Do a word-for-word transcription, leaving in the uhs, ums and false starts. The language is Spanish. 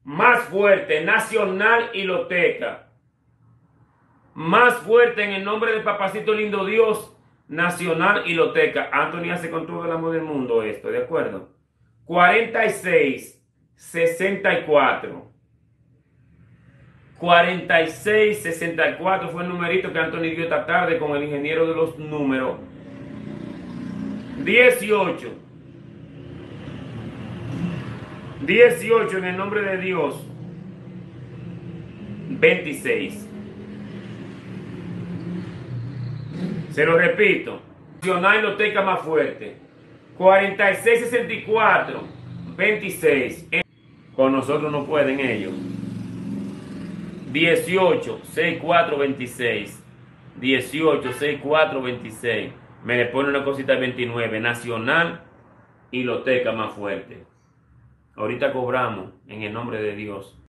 Más fuerte, Nacional y Loteca. Más fuerte en el nombre de Papacito Lindo Dios, Nacional y Loteca. Anthony hace con todo el amor del mundo esto, ¿de acuerdo? cuarenta y seis, sesenta y cuatro. cuarenta y seis, sesenta y cuatro fue el numerito que Anthony dio esta tarde con el ingeniero de los números. dieciocho. dieciocho en el nombre de Dios. veintiséis. Se lo repito. Nacional y Loteca más fuerte. cuarenta y seis, sesenta y cuatro. veintiséis. Con nosotros no pueden ellos. dieciocho, sesenta y cuatro, veintiséis. dieciocho, sesenta y cuatro, veintiséis. Me le pone una cosita de veintinueve. Nacional y Loteca más fuerte. Ahorita cobramos en el nombre de Dios.